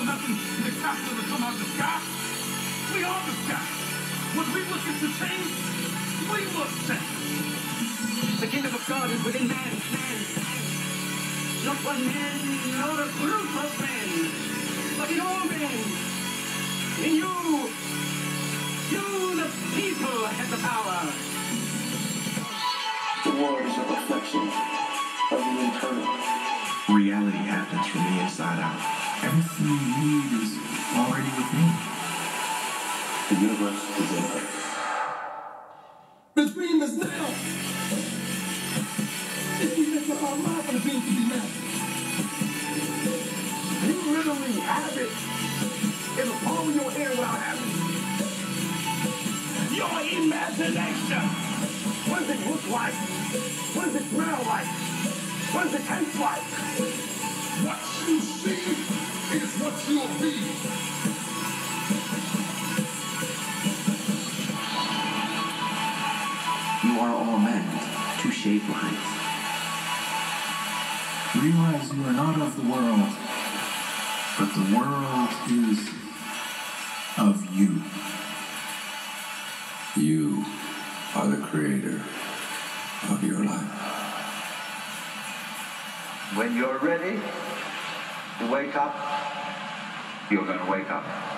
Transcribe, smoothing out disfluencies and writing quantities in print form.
for nothing in the castle to come out the sky. We are the sky. When we look into change, we look change. The kingdom of God is within man. Not one man, nor a group of men, but in all men. In you, the people, have the power. The world is a reflection of the internal. Reality happens from the inside out. Everything you need is already within. The universe is in us. The dream is now. If we make up our mind for the dream to be met, you literally have it in the palm of your hand without having it. Your imagination. What does it look like? What does it smell like? What does it taste like? What you see is what you'll be. You are all meant to shape life. Realize you are not of the world, but the world is of you. You are the creator of your life. When you're ready to wake up, you're going to wake up.